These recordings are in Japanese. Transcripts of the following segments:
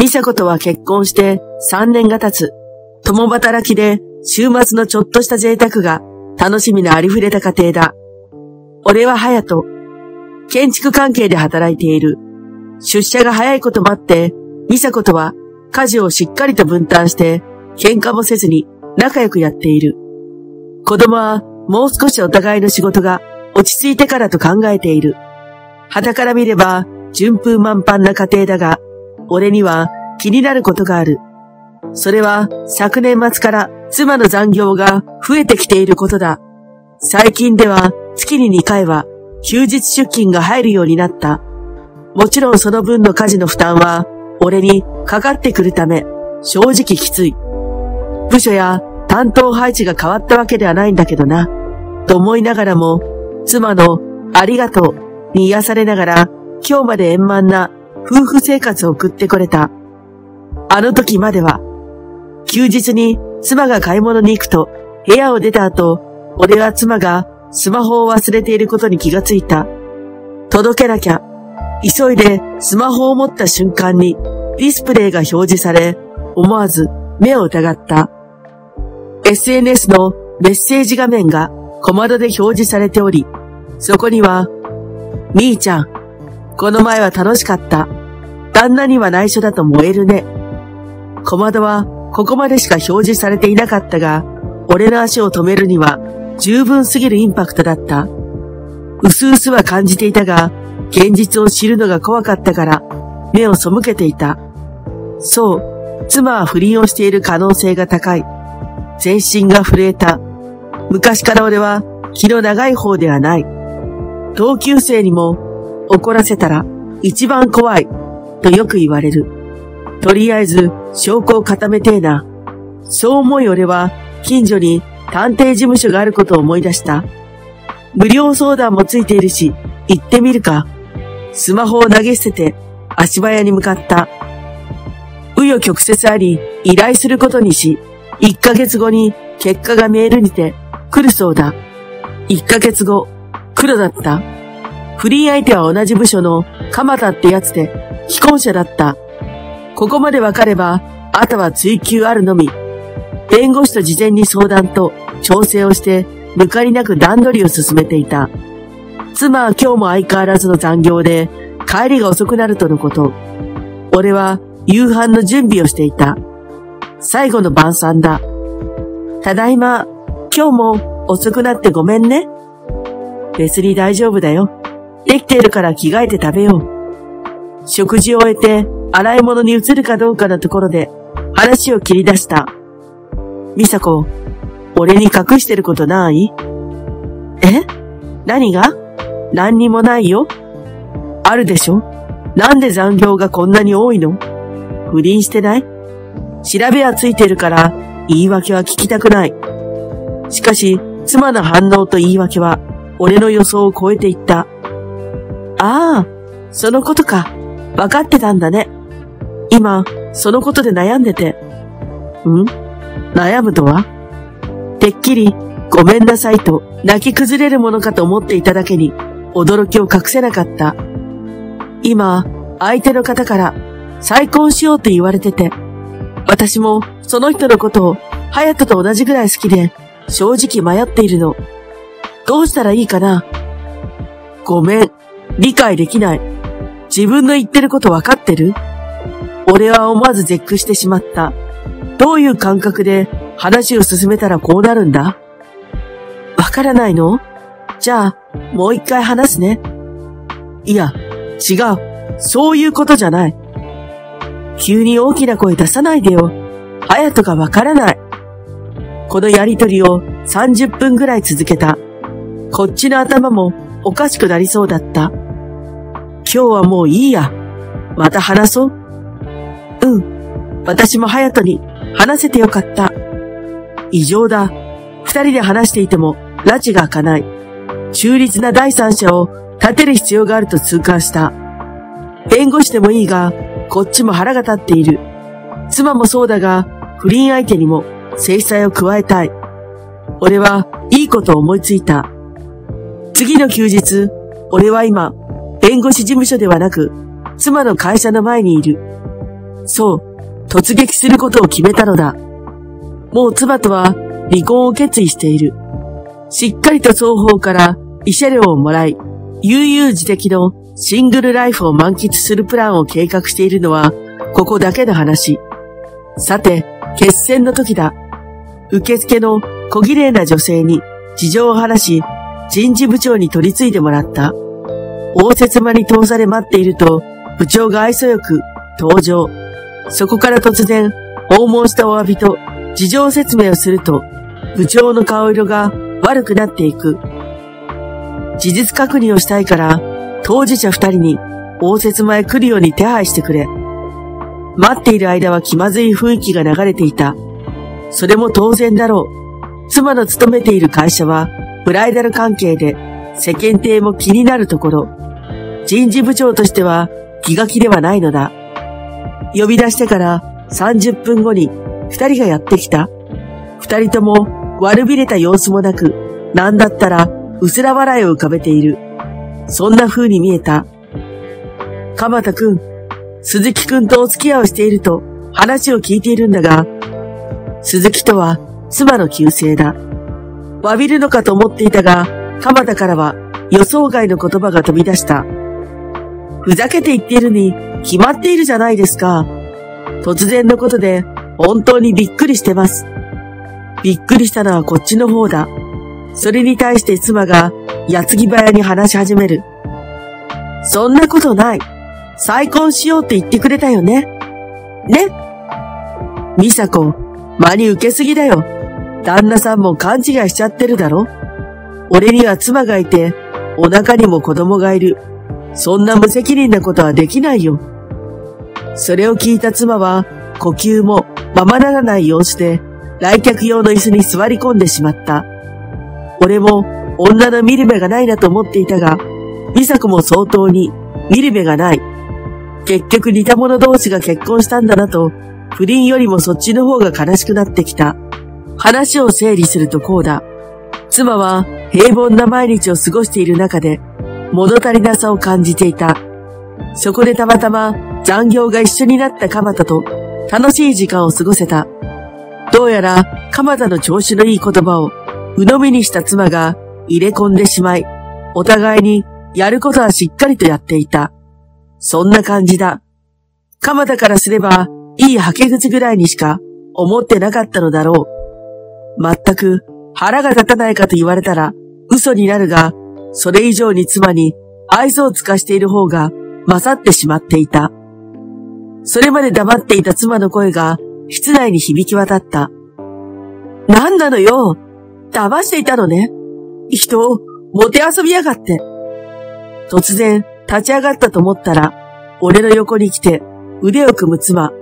美佐子とは結婚して3年が経つ。共働きで週末のちょっとした贅沢が楽しみのありふれた家庭だ。俺は隼人。建築関係で働いている。出社が早いこともあって、美佐子とは家事をしっかりと分担して喧嘩もせずに仲良くやっている。子供はもう少しお互いの仕事が落ち着いてからと考えている。傍から見れば順風満帆な家庭だが、俺には気になることがある。それは昨年末から妻の残業が増えてきていることだ。最近では月に2回は休日出勤が入るようになった。もちろんその分の家事の負担は俺にかかってくるため正直きつい。部署や担当配置が変わったわけではないんだけどな。と思いながらも妻のありがとうに癒されながら今日まで円満な夫婦生活を送ってこれた。あの時までは休日に妻が買い物に行くと部屋を出た後、俺は妻がスマホを忘れていることに気がついた。届けなきゃ。急いでスマホを持った瞬間にディスプレイが表示され、思わず目を疑った。SNS のメッセージ画面が小窓で表示されており、そこには、みーちゃん、この前は楽しかった。旦那には内緒だと燃えるね。小窓はここまでしか表示されていなかったが、俺の足を止めるには十分すぎるインパクトだった。うすうすは感じていたが、現実を知るのが怖かったから目を背けていた。そう、妻は不倫をしている可能性が高い。全身が震えた。昔から俺は気の長い方ではない。同級生にも怒らせたら一番怖いとよく言われる。とりあえず証拠を固めてえな。そう思い俺は近所に探偵事務所があることを思い出した。無料相談もついているし、行ってみるか。スマホを投げ捨てて足早に向かった。紆余曲折あり依頼することにし、1ヶ月後に結果がメールにて来るそうだ。1ヶ月後、黒だった。不倫相手は同じ部署の鎌田ってやつで既婚者だった。ここまでわかれば、あとは追及あるのみ。弁護士と事前に相談と調整をして、抜かりなく段取りを進めていた。妻は今日も相変わらずの残業で、帰りが遅くなるとのこと。俺は夕飯の準備をしていた。最後の晩餐だ。ただいま、今日も遅くなってごめんね。別に大丈夫だよ。できているから着替えて食べよう。食事を終えて洗い物に移るかどうかのところで話を切り出した。美佐子、俺に隠してることない？え？何が？何にもないよ。あるでしょ？なんで残業がこんなに多いの？不倫してない？調べはついてるから言い訳は聞きたくない。しかし妻の反応と言い訳は俺の予想を超えていった。ああ、そのことか。分かってたんだね。今、そのことで悩んでて。悩むとは？てっきり、ごめんなさいと泣き崩れるものかと思っていただけに、驚きを隠せなかった。今、相手の方から再婚しようと言われてて、私もその人のことを隼人と同じぐらい好きで、正直迷っているの。どうしたらいいかな？ごめん、理解できない。自分の言ってること分かってる？俺は思わず絶句してしまった。どういう感覚で話を進めたらこうなるんだ？わからないの？じゃあ、もう一回話すね。いや、違う。そういうことじゃない。急に大きな声出さないでよ。隼人がわからない。このやりとりを30分ぐらい続けた。こっちの頭もおかしくなりそうだった。今日はもういいや。また話そう。私も隼人に話せてよかった。異常だ。二人で話していても拉致が開かない。中立な第三者を立てる必要があると痛感した。弁護士でもいいが、こっちも腹が立っている。妻もそうだが、不倫相手にも制裁を加えたい。俺はいいことを思いついた。次の休日、俺は今、弁護士事務所ではなく、妻の会社の前にいる。 そう、突撃することを決めたのだ。もう妻とは離婚を決意している。しっかりと双方から慰謝料をもらい、悠々自適のシングルライフを満喫するプランを計画しているのは、ここだけの話。さて、決戦の時だ。受付の小綺麗な女性に事情を話し、人事部長に取り次いでもらった。応接間に通され待っていると、部長が愛想よく登場。そこから突然、訪問したお詫びと事情説明をすると、部長の顔色が悪くなっていく。事実確認をしたいから、当事者2人に応接間へ来るように手配してくれ。待っている間は気まずい雰囲気が流れていた。それも当然だろう。妻の勤めている会社は、ブライダル関係で、世間体も気になるところ。人事部長としては気が気ではないのだ。呼び出してから30分後に2人がやってきた。2人とも悪びれた様子もなく、なんだったらうすら笑いを浮かべている。そんな風に見えた。鎌田くん、鈴木くんとお付き合いをしていると話を聞いているんだが、鈴木とは妻の旧姓だ。詫びるのかと思っていたが、鎌田からは予想外の言葉が飛び出した。ふざけて言っているに決まっているじゃないですか。突然のことで本当にびっくりしてます。びっくりしたのはこっちの方だ。それに対して妻が矢継ぎ早に話し始める。そんなことない。再婚しようって言ってくれたよね。ね？美佐子、真に受けすぎだよ。旦那さんも勘違いしちゃってるだろ。俺には妻がいて、お腹にも子供がいる。そんな無責任なことはできないよ。それを聞いた妻は、呼吸もままならない様子で、来客用の椅子に座り込んでしまった。俺も女の見る目がないなと思っていたが、美佐子も相当に見る目がない。結局似た者同士が結婚したんだなと、不倫よりもそっちの方が悲しくなってきた。話を整理するとこうだ。妻は平凡な毎日を過ごしている中で、物足りなさを感じていた。そこでたまたま残業が一緒になった鎌田と楽しい時間を過ごせた。どうやら鎌田の調子のいい言葉を鵜呑みにした妻が入れ込んでしまい、お互いにやることはしっかりとやっていた。そんな感じだ。鎌田からすればいいはけ口ぐらいにしか思ってなかったのだろう。全く腹が立たないかと言われたら嘘になるが、それ以上に妻に愛想をつかしている方が勝ってしまっていた。それまで黙っていた妻の声が室内に響き渡った。なんなのよ。騙していたのね。人をもてあそびやがって。突然立ち上がったと思ったら、俺の横に来て腕を組む妻。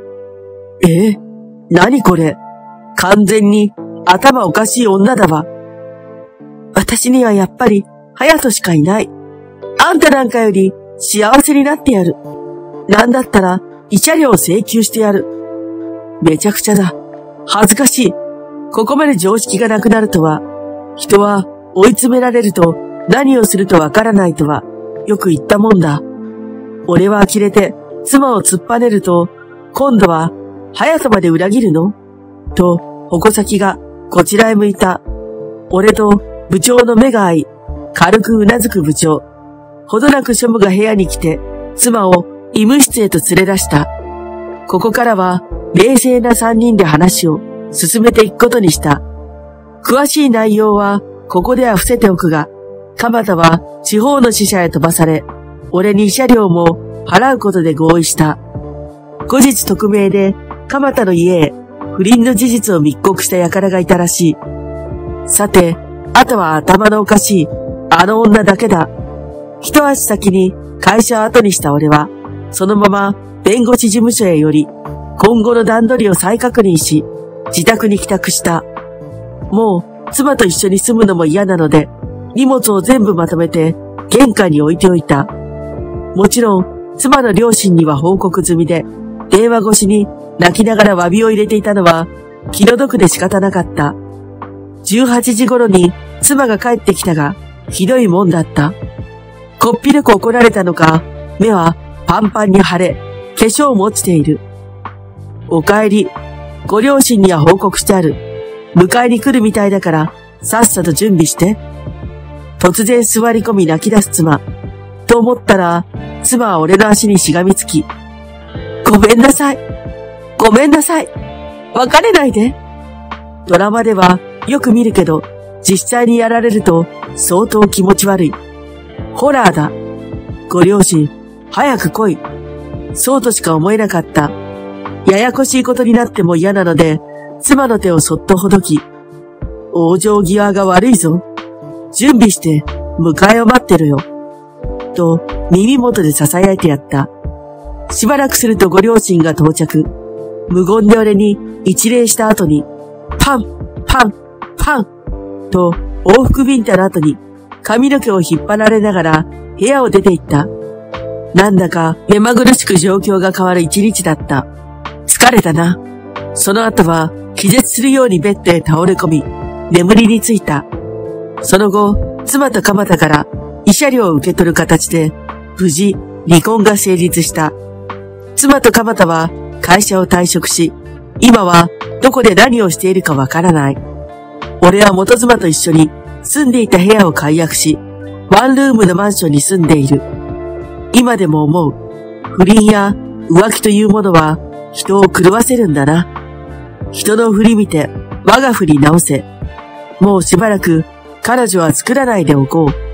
何これ。完全に頭おかしい女だわ。私にはやっぱり隼人しかいない。あんたなんかより幸せになってやる。なんだったら慰謝料を請求してやる。めちゃくちゃだ。恥ずかしい。ここまで常識がなくなるとは。人は追い詰められると何をするとわからないとはよく言ったもんだ。俺は呆れて妻を突っぱねると、今度は隼人まで裏切るのと矛先がこちらへ向いた。俺と部長の目が合い、軽くうなずく部長。ほどなく庶務が部屋に来て、妻を医務室へと連れ出した。ここからは冷静な3人で話を進めていくことにした。詳しい内容はここでは伏せておくが、鎌田は地方の支社へ飛ばされ、俺に慰謝料も払うことで合意した。後日匿名で鎌田の家へ不倫の事実を密告した輩がいたらしい。さて、あとは頭のおかしいあの女だけだ。一足先に会社を後にした俺は、そのまま弁護士事務所へ寄り、今後の段取りを再確認し、自宅に帰宅した。もう妻と一緒に住むのも嫌なので、荷物を全部まとめて玄関に置いておいた。もちろん妻の両親には報告済みで、電話越しに泣きながら詫びを入れていたのは気の毒で仕方なかった。18時頃に妻が帰ってきたが、ひどいもんだった。こっぴどく怒られたのか、目はパンパンに腫れ、化粧も落ちている。 お帰り。ご両親には報告してある。迎えに来るみたいだから、さっさと準備して。突然座り込み泣き出す妻。と思ったら、妻は俺の足にしがみつき、ごめんなさい。ごめんなさい。別れないで。ドラマではよく見るけど、実際にやられると相当気持ち悪い。ホラーだ。ご両親、早く来い。そうとしか思えなかった。ややこしいことになっても嫌なので、妻の手をそっとほどき、往生際が悪いぞ。準備して、迎えを待ってるよ。と、耳元で囁いてやった。しばらくするとご両親が到着。無言で俺に一礼した後に、パン、パン、パン、と往復ビンタの後に髪の毛を引っ張られながら部屋を出て行った。なんだか目まぐるしく状況が変わる一日だった。疲れたな。その後は気絶するようにベッドへ倒れ込み、眠りについた。その後、妻と鎌田から慰謝料を受け取る形で、無事離婚が成立した。妻と鎌田は会社を退職し、今はどこで何をしているかわからない。俺は元妻と一緒に住んでいた部屋を解約し、ワンルームのマンションに住んでいる。今でも思う。不倫や浮気というものは人を狂わせるんだな。人の振り見て我が振り直せ。もうしばらく彼女は作らないでおこう。